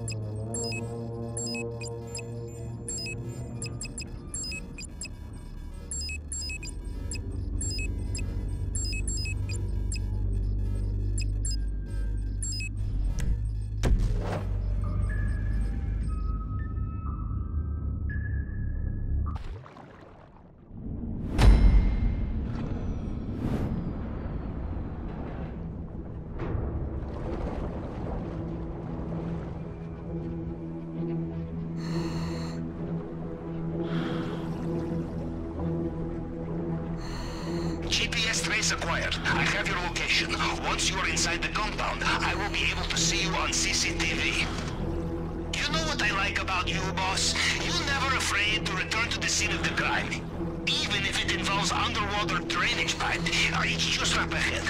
GPS trace acquired. I have your location. Once you are inside the compound, I will be able to see you on CCTV. You know what I like about you, boss? You're never afraid to return to the scene of the crime. Even if it involves underwater drainage pipe, it's just up ahead.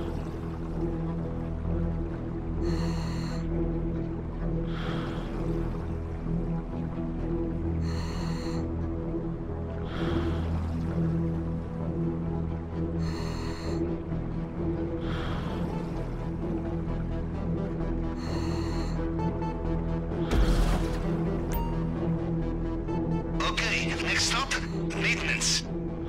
Next stop, maintenance.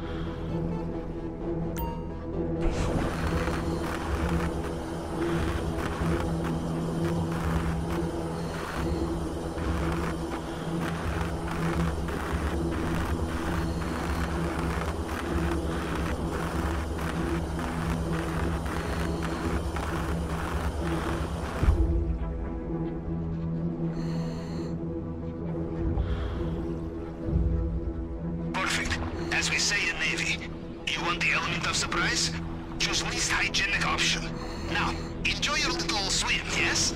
As we say in Navy, you want the element of surprise? Choose least hygienic option. Now, enjoy your little swim, yes?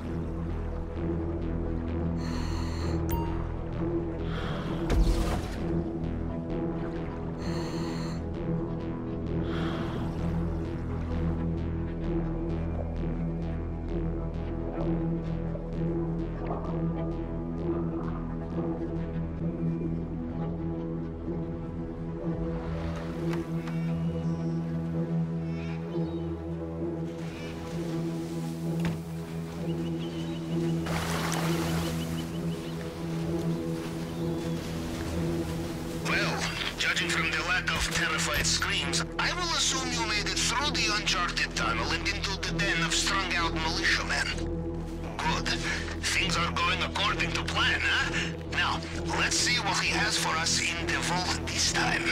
Judging from the lack of terrified screams, I will assume you made it through the uncharted tunnel and into the den of strung-out militiamen. Good. Things are going according to plan, huh? Now, let's see what he has for us in the vault this time.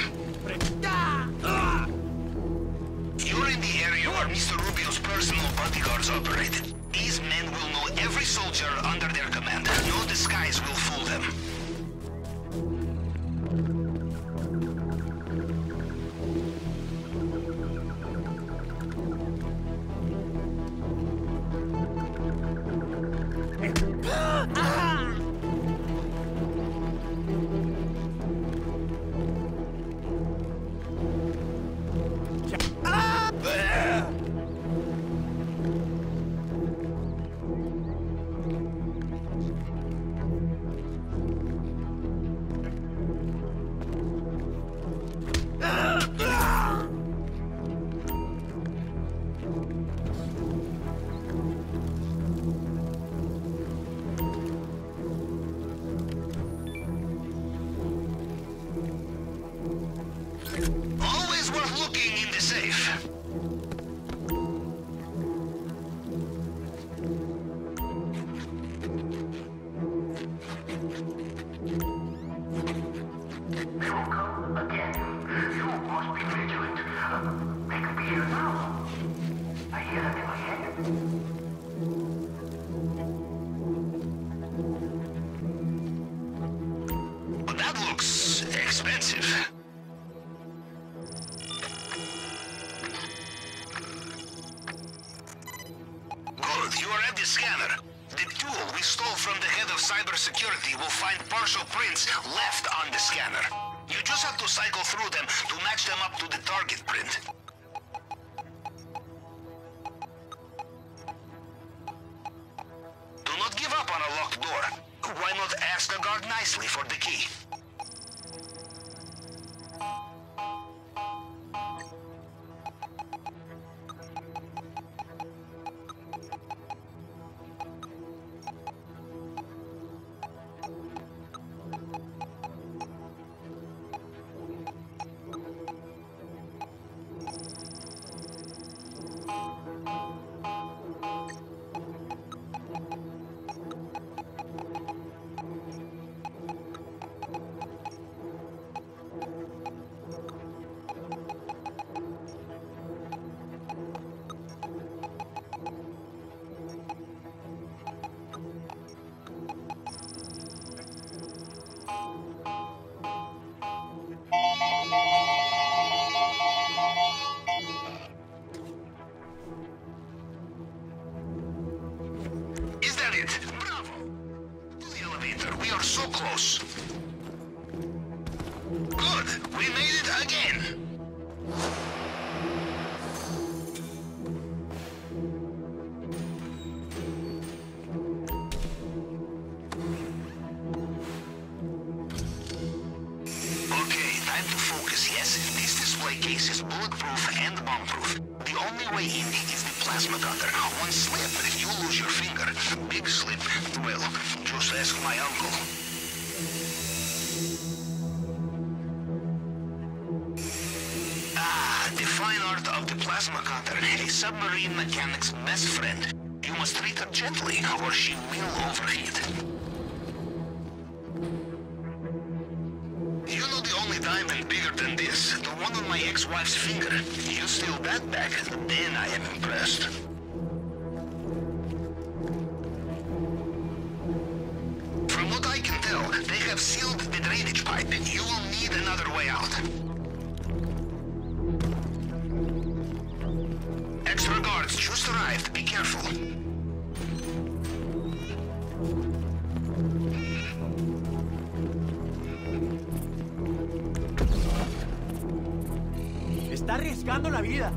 You're in the area where Mr. Rubio's personal bodyguards operate. These men will know every soldier under their command. No disguise will fool them. Scanner. The tool we stole from the head of cybersecurity will find partial prints left on the scanner. You just have to cycle through them to match them up to the target print. Do not give up on a locked door. Why not ask the guard nicely for the key? it! Bravo! To the elevator, we are so close. Good, we made it again! Okay, time to focus, yes? This display case is bulletproof and bomb-proof. The only way in is the plasma cutter. One slip, you lose your finger. Big slip, well, just ask my uncle. The fine art of the plasma cutter, a submarine mechanic's best friend. You must treat her gently, or she will overheat. You know the only diamond bigger than this? The one on my ex-wife's finger. You steal that back, then I am impressed. From what I can tell, they have sealed the drainage pipe. You will need another way out. Extra guards just arrived. Be careful. Está arriesgando la vida.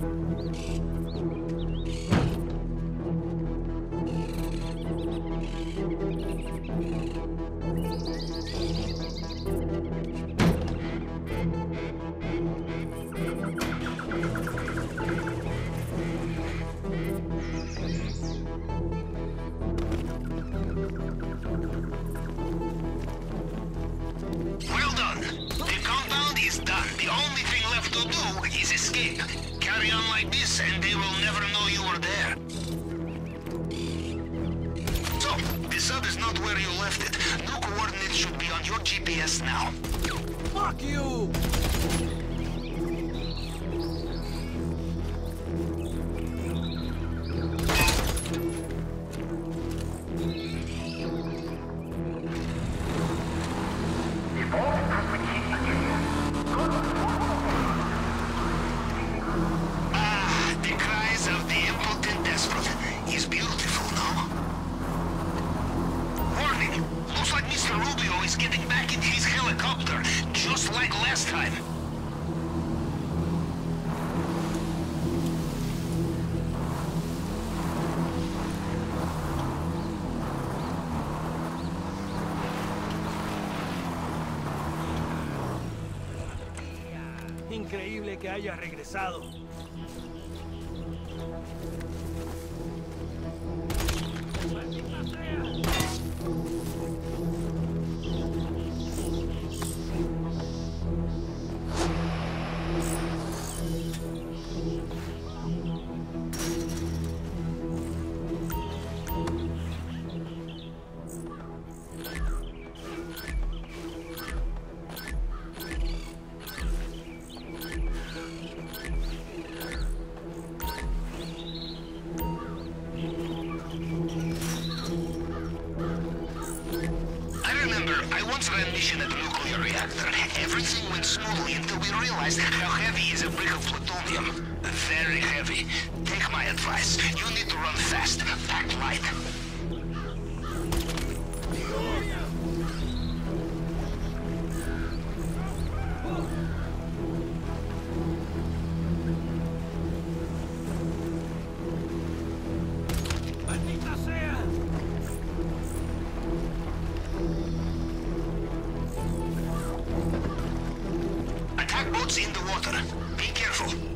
Well done. The compound is done. The only thing left to do is escape. Carry on like this and they will never know you were there. So, the sub is not where you left it. New coordinates should be on your GPS now. Fuck you! The cries of the impotent desperate. He's beautiful, no? Warning! Looks like Mr. Rubio is getting back in his helicopter, just like last time. Increíble que haya regresado. I once ran mission at a nuclear reactor. Everything went smoothly until we realized how heavy is a brick of plutonium. Very heavy. Take my advice. You need to run fast. Pack light. Attack boats in the water. Be careful.